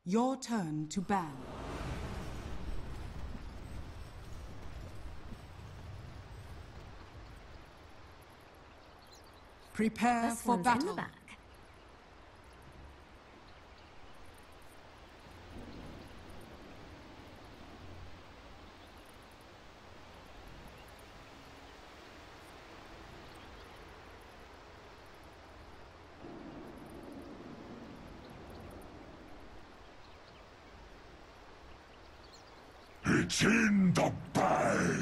Your turn to ban. Prepare This for one's in the battle. back. It's in the bag!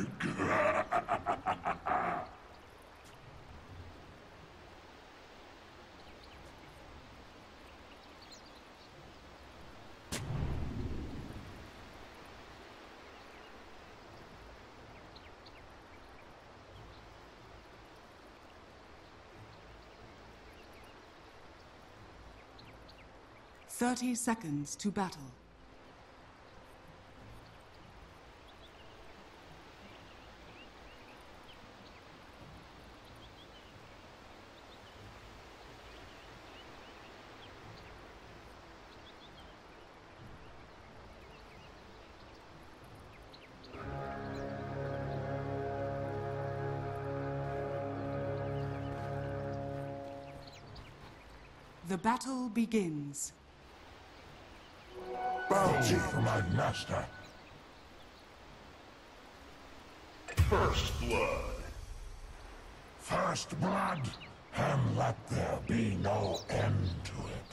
30 seconds to battle. The battle begins. Bounty for my master. First blood. First blood, and let there be no end to it.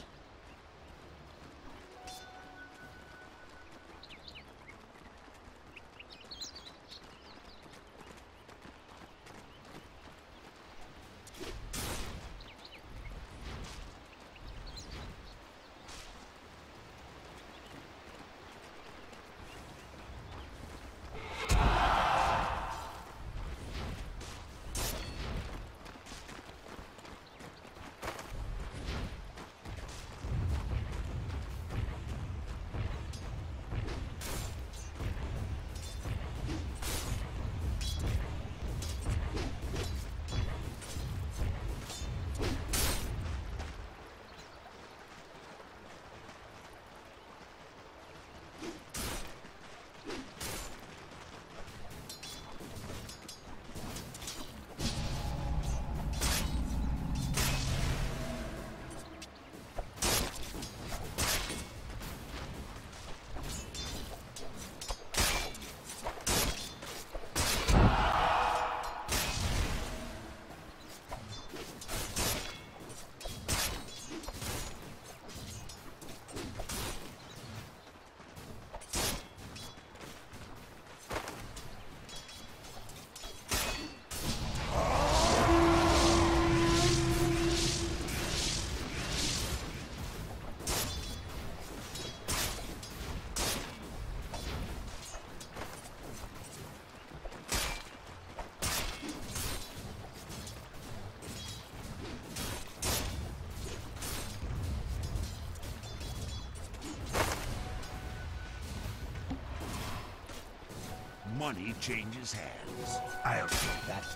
Money changes hands. I'll take that.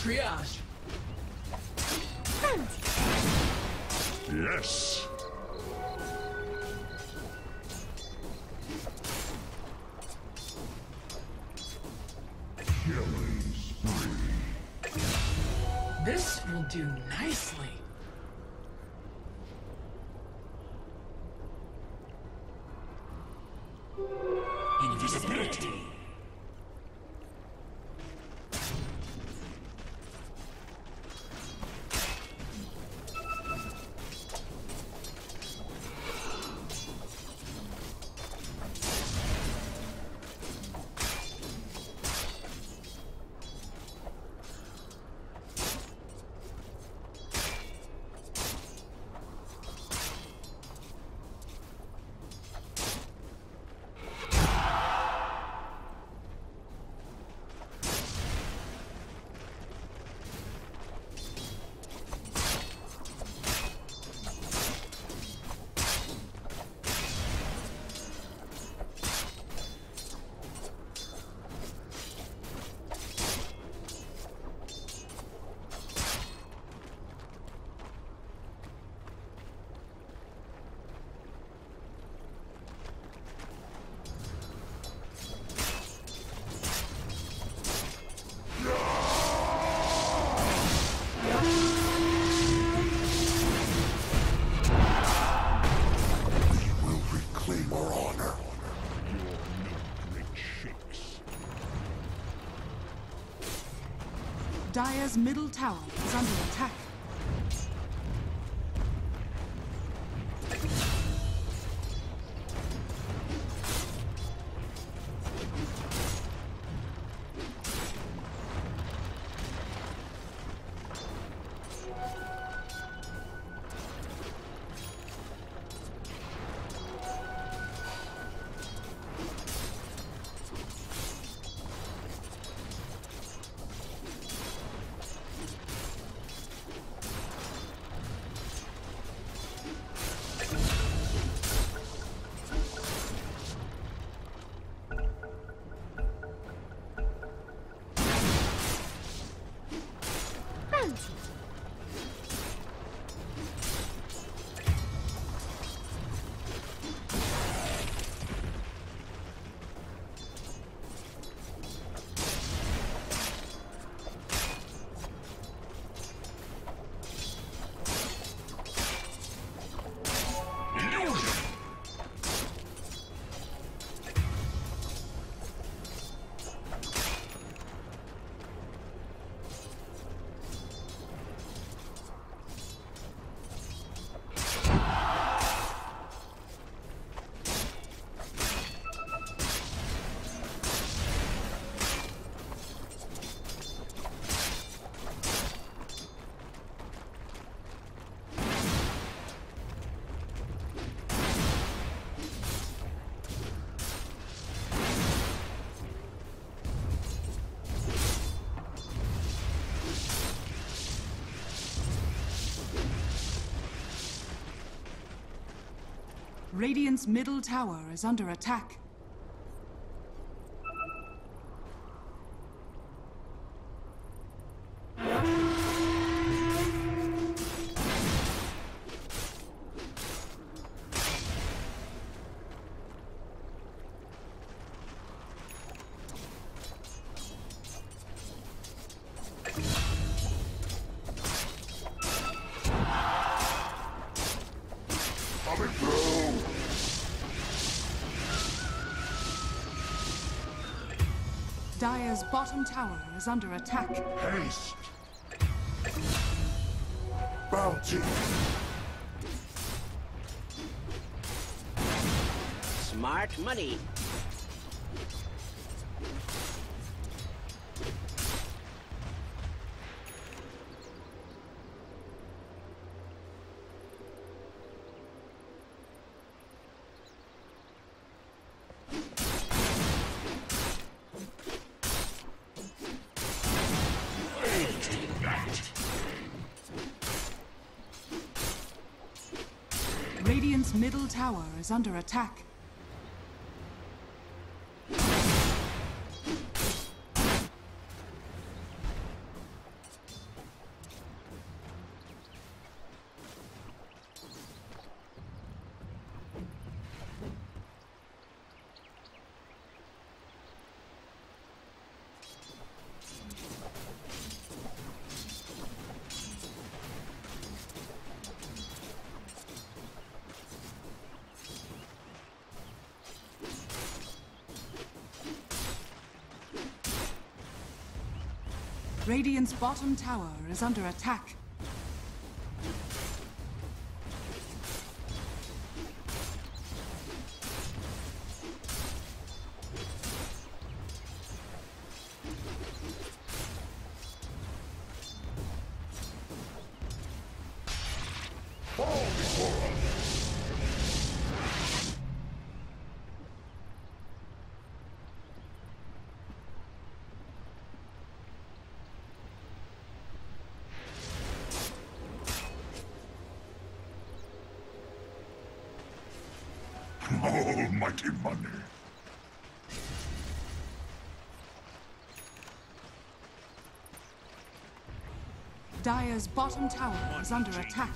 Triage. Yes. Killing spree. This will do nicely. Invisibility. Dire's middle tower is under attack. Radiant's middle tower is under attack. Coming through! Dire's bottom tower is under attack. Haste! Bounty! Smart money. Radiant's middle tower is under attack. Radiant's bottom tower is under attack. Almighty money. Dire's bottom tower is under attack.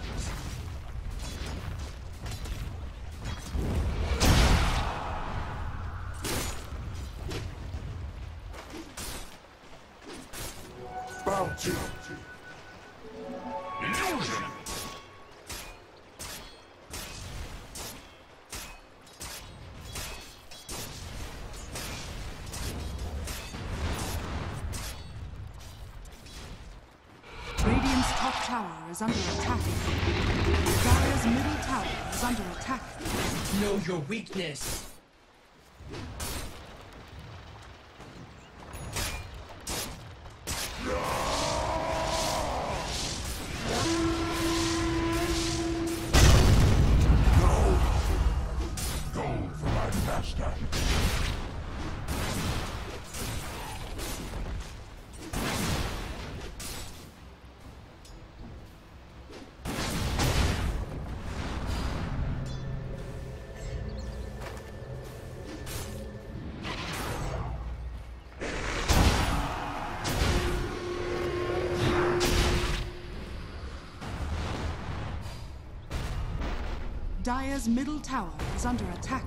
Bounty. Illusion. Radiant's top tower is under attack. Dire's middle tower is under attack. Know your weakness. Gold for my master. Dire's middle tower is under attack.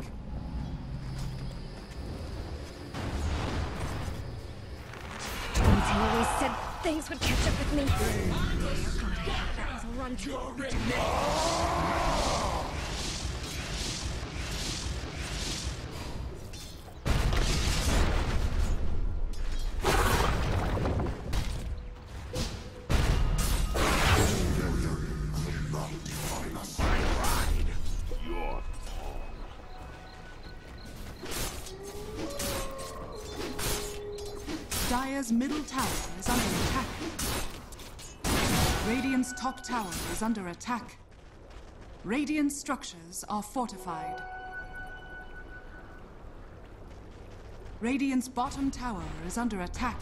He always said things would catch up with me. God, that was a run to Dire's middle tower is under attack. Radiant's top tower is under attack. Radiant structures are fortified. Radiant's bottom tower is under attack.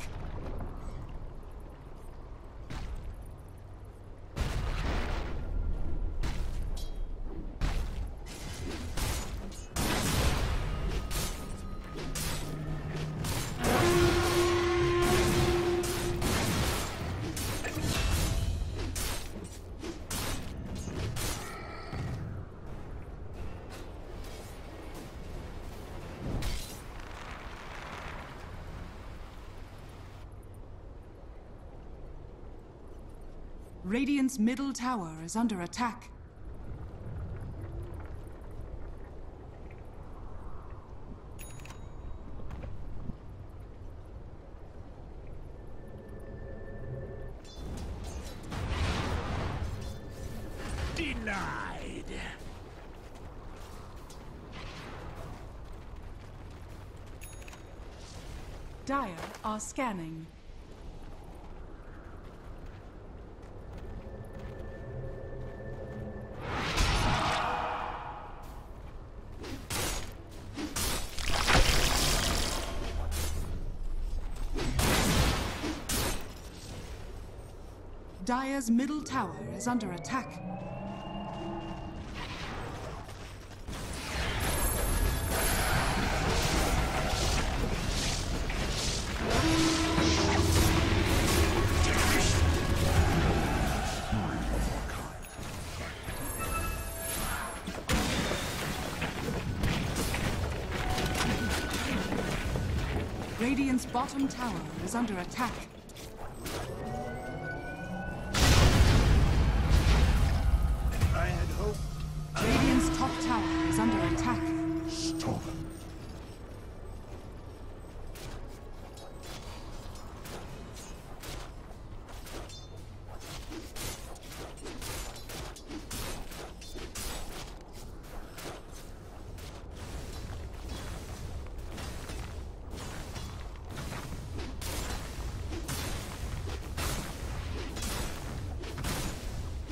Radiant's middle tower is under attack. Denied. Dire are scanning. Dire's middle tower is under attack. Radiant's bottom tower is under attack. I had hoped. Radiant's top tower is under attack. Stolen.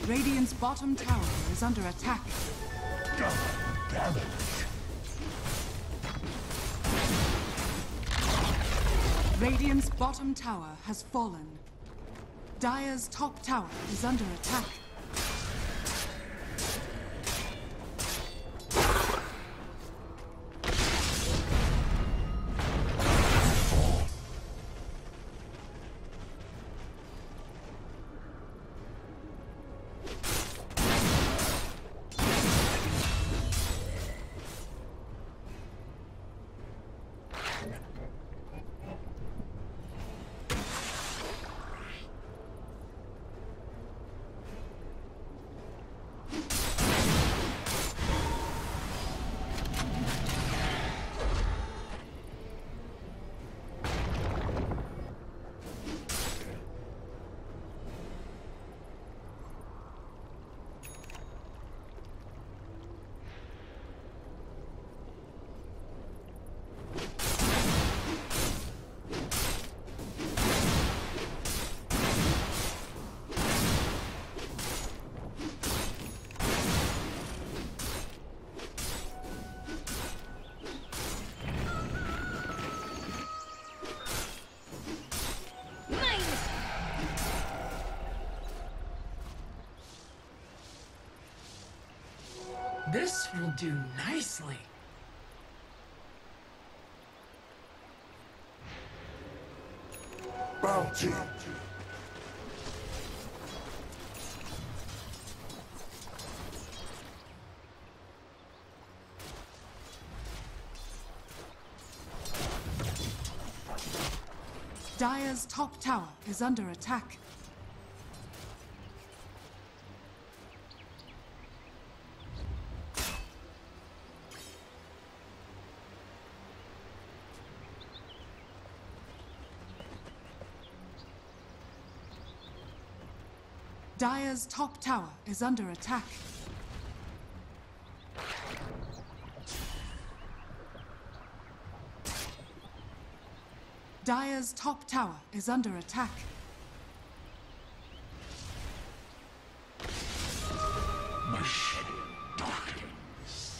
Radiant's bottom tower is under attack. Damage. Radiant's bottom tower has fallen. Dire's top tower is under attack. This will do nicely. Bounty. Dire's top tower is under attack. Dire's top tower is under attack. Dire's top tower is under attack. Machine darkness.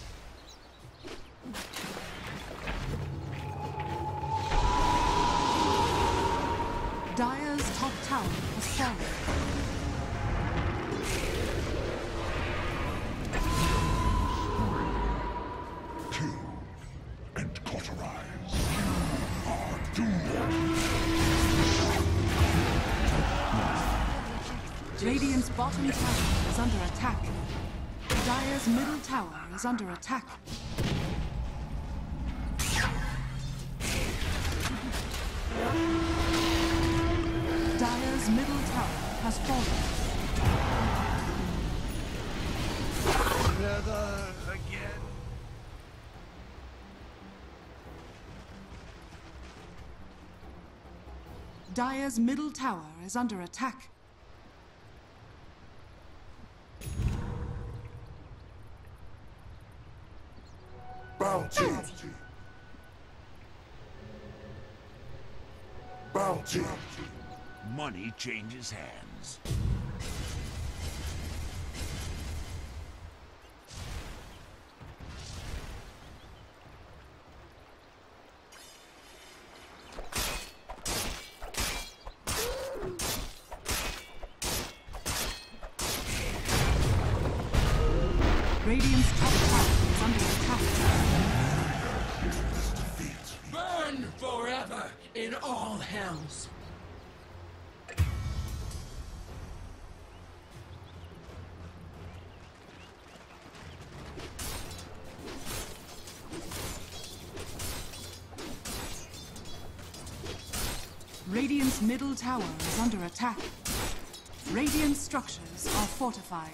Dire's top tower has fallen. Radiant's bottom tower is under attack. Dire's middle tower is under attack. Dire's middle tower has fallen. Never again. Dire's middle tower is under attack. Bounty. Bounty. Money changes hands. Radiant's top tower is under attack. Burn forever in all hells. Radiant's middle tower is under attack. Radiant structures are fortified.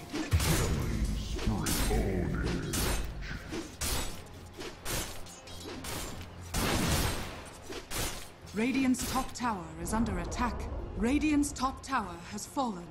Radiant's top tower is under attack. Radiant's top tower has fallen.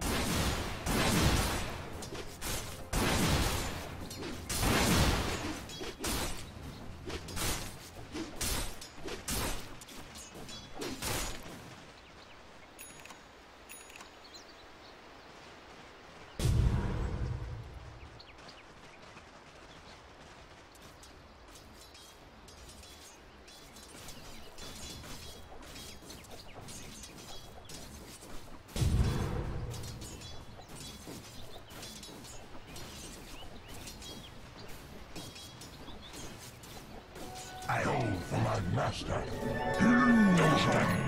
Master. Illusion.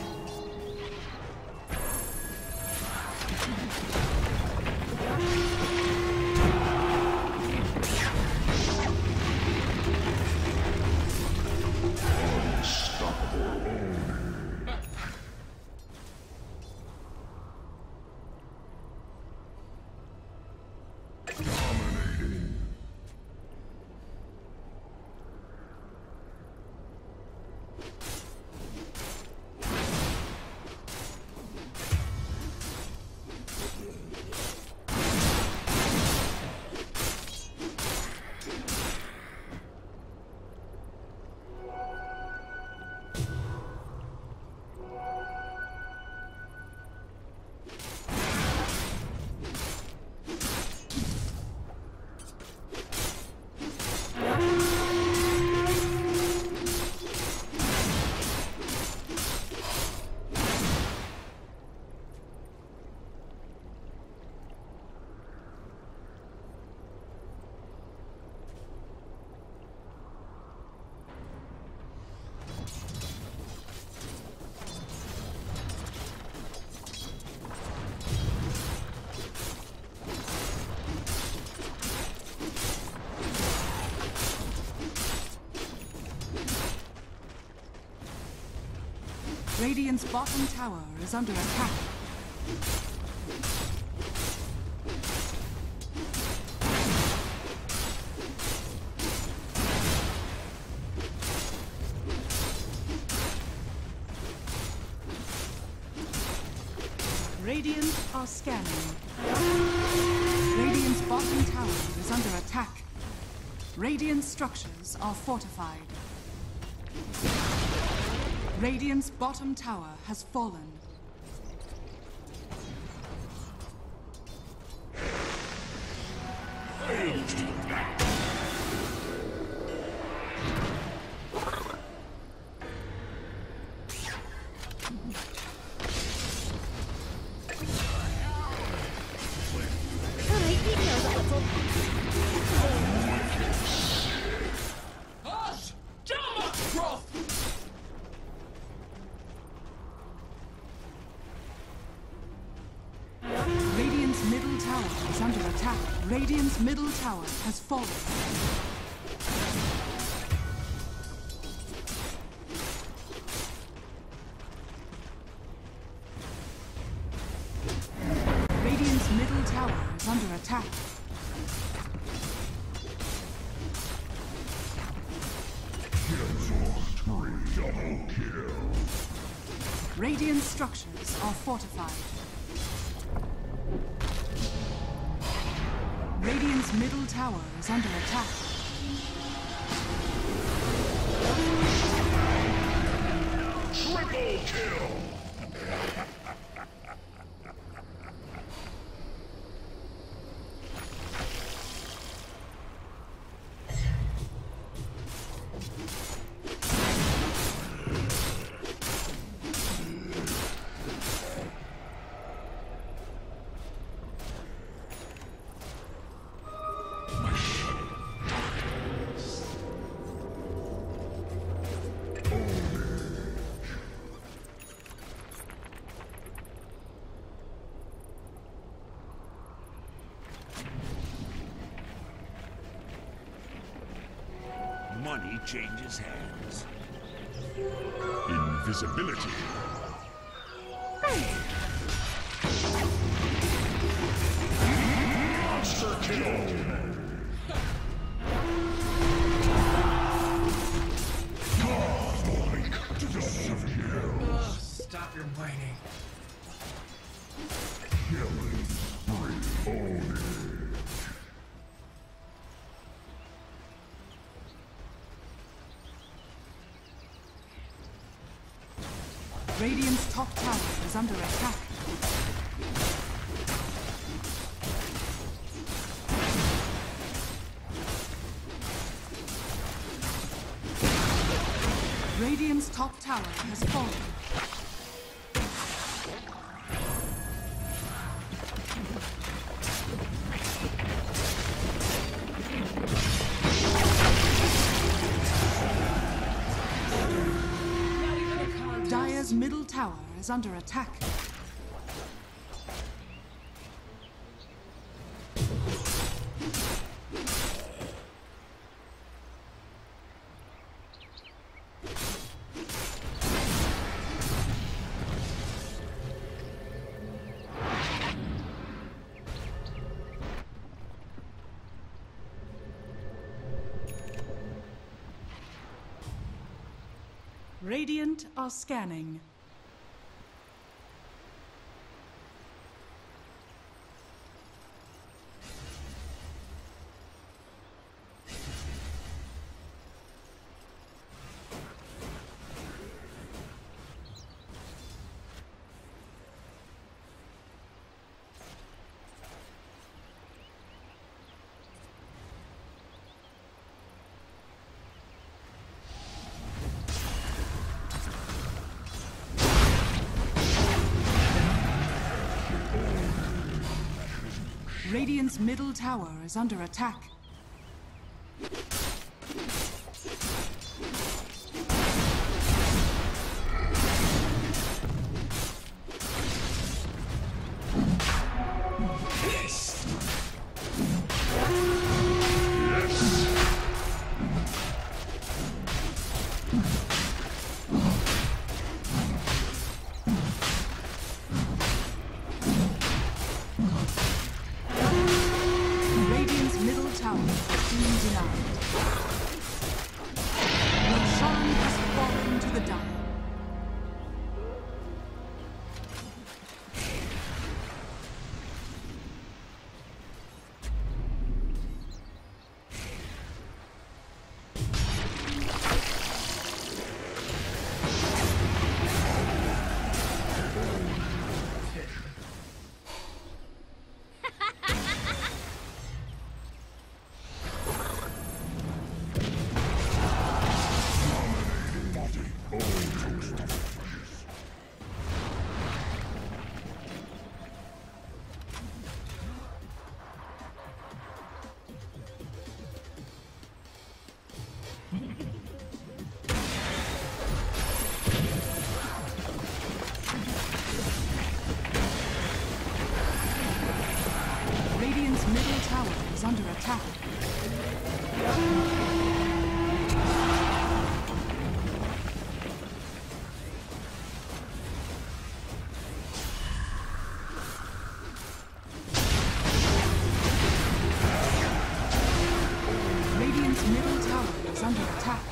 Radiant's bottom tower is under attack. Radiant are scanning. Radiant's bottom tower is under attack. Radiant structures are fortified. Radiant's bottom tower has fallen. Radiant's middle tower has fallen. Radiant's middle tower is under attack. Double kill. Radiant structures are fortified. Radiant's middle tower is under attack. Triple kill! Money changes hands. Invisibility. Monster kill. Godlike disappear. Stop your whining. Killing spree. Own it. Radiant's top tower is under attack. Radiant's top tower has fallen. Radiant's middle tower is under attack. Radiant are scanning. Radiant's middle tower is under attack. Radiant's middle tower is under attack. Radiant's middle tower is under attack.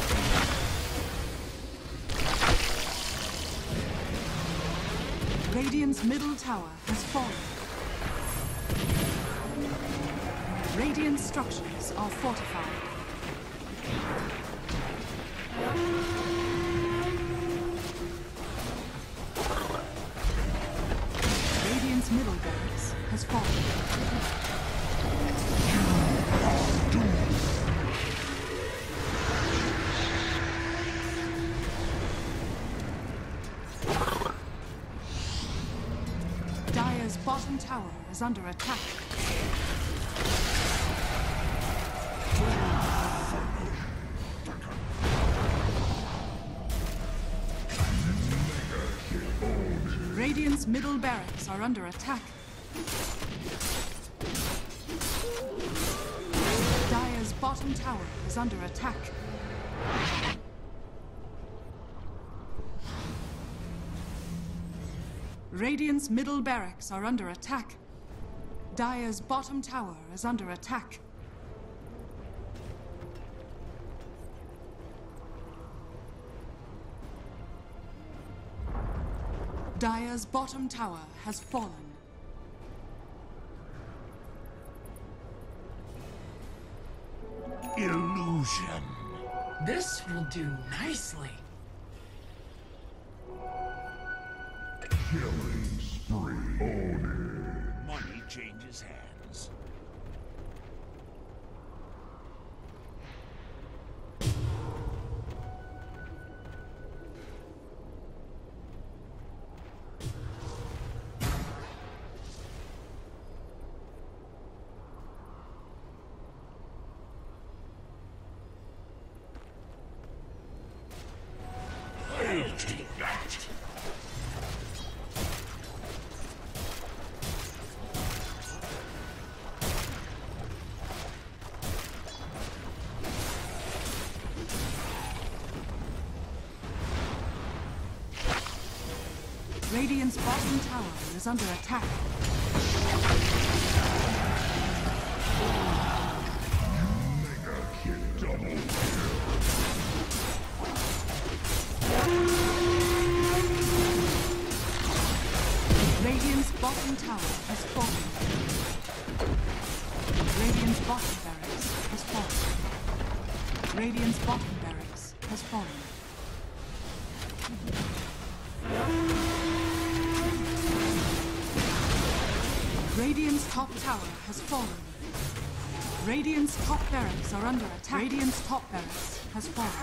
Radiant's middle tower has fallen. Radiant structures are fortified. Radiant's middle barracks has fallen. Dire's bottom tower is under attack. Radiant's middle barracks are under attack. Dire's bottom tower is under attack. Radiant's middle barracks are under attack. Dire's bottom tower is under attack. Dire's bottom tower has fallen. Illusion. This will do nicely. Killing spree. Own Money changes hands. it. Take that. Radiant's bottom tower is under attack. Radiant's bottom tower has fallen. Radiant's bottom barracks has fallen. Radiant's bottom barracks has fallen. Radiant's top tower has fallen. Radiant's top barracks are under attack. Radiant's top barracks has fallen.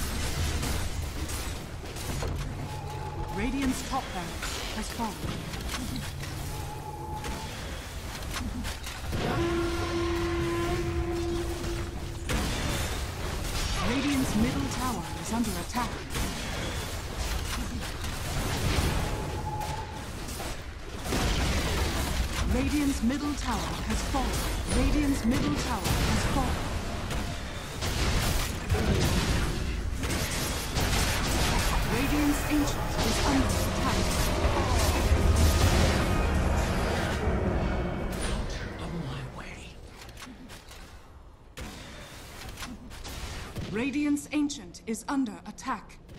Radiant's top barracks has fallen. Radiant's middle tower is under attack. Radiant's middle tower has fallen. Radiant's middle tower has fallen. Radiant's ancient is under attack. Of my way. Radiant's ancient is under attack.